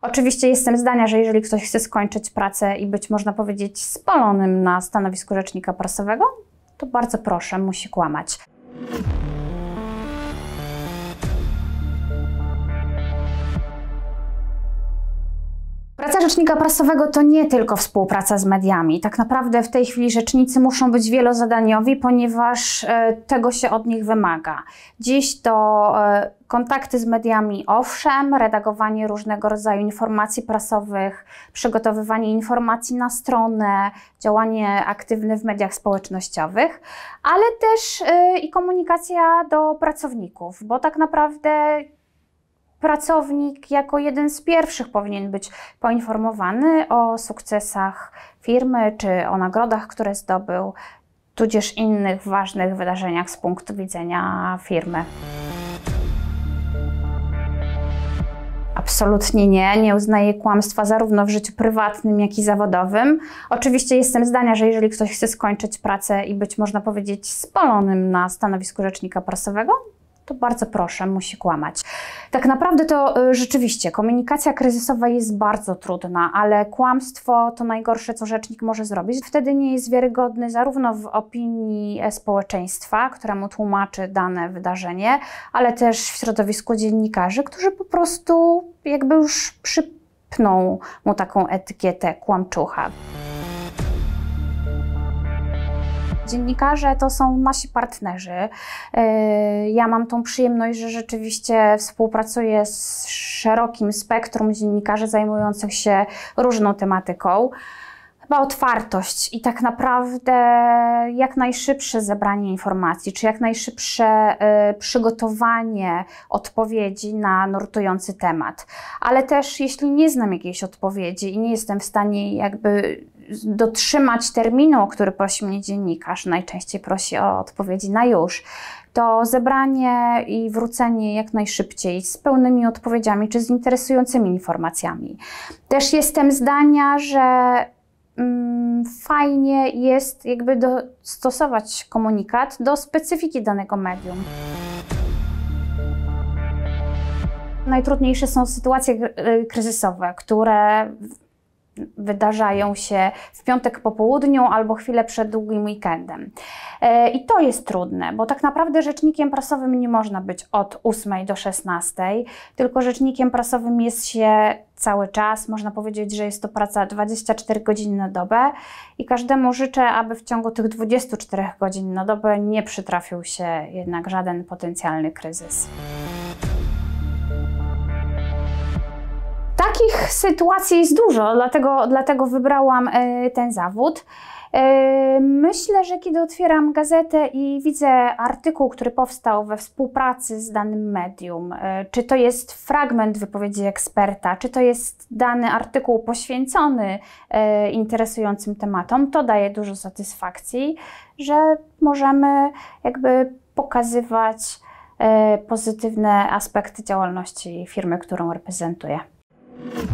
Oczywiście jestem zdania, że jeżeli ktoś chce skończyć pracę i być, można powiedzieć, spalonym na stanowisku rzecznika prasowego, to bardzo proszę, musi kłamać. Praca rzecznika prasowego to nie tylko współpraca z mediami. Tak naprawdę w tej chwili rzecznicy muszą być wielozadaniowi, ponieważ tego się od nich wymaga. Dziś to kontakty z mediami owszem, redagowanie różnego rodzaju informacji prasowych, przygotowywanie informacji na stronę, działanie aktywne w mediach społecznościowych, ale też i komunikacja do pracowników, bo tak naprawdę pracownik jako jeden z pierwszych powinien być poinformowany o sukcesach firmy czy o nagrodach, które zdobył, tudzież innych ważnych wydarzeniach z punktu widzenia firmy. Absolutnie nie uznaję kłamstwa zarówno w życiu prywatnym, jak i zawodowym. Oczywiście jestem zdania, że jeżeli ktoś chce skończyć pracę i być, można powiedzieć, spalonym na stanowisku rzecznika prasowego, to bardzo proszę, musi kłamać. Tak naprawdę to rzeczywiście komunikacja kryzysowa jest bardzo trudna, ale kłamstwo to najgorsze, co rzecznik może zrobić. Wtedy nie jest wiarygodny zarówno w opinii społeczeństwa, któremu tłumaczy dane wydarzenie, ale też w środowisku dziennikarzy, którzy po prostu jakby już przypną mu taką etykietę kłamczucha. Dziennikarze to są nasi partnerzy. Ja mam tą przyjemność, że rzeczywiście współpracuję z szerokim spektrum dziennikarzy zajmujących się różną tematyką. Chyba otwartość i tak naprawdę jak najszybsze zebranie informacji, czy jak najszybsze przygotowanie odpowiedzi na nurtujący temat. Ale też jeśli nie znam jakiejś odpowiedzi i nie jestem w stanie jakby dotrzymać terminu, o który prosi mnie dziennikarz, najczęściej prosi o odpowiedzi na już, to zebranie i wrócenie jak najszybciej z pełnymi odpowiedziami czy z interesującymi informacjami. Też jestem zdania, że fajnie jest jakby dostosować komunikat do specyfiki danego medium. Najtrudniejsze są sytuacje kryzysowe, które wydarzają się w piątek po południu albo chwilę przed długim weekendem. I to jest trudne, bo tak naprawdę rzecznikiem prasowym nie można być od 8 do 16, tylko rzecznikiem prasowym jest się cały czas. Można powiedzieć, że jest to praca 24 godziny na dobę i każdemu życzę, aby w ciągu tych 24 godzin na dobę nie przytrafił się jednak żaden potencjalny kryzys. Takich sytuacji jest dużo, dlatego wybrałam ten zawód. Myślę, że kiedy otwieram gazetę i widzę artykuł, który powstał we współpracy z danym medium, czy to jest fragment wypowiedzi eksperta, czy to jest dany artykuł poświęcony interesującym tematom, to daje dużo satysfakcji, że możemy jakby pokazywać pozytywne aspekty działalności firmy, którą reprezentuję.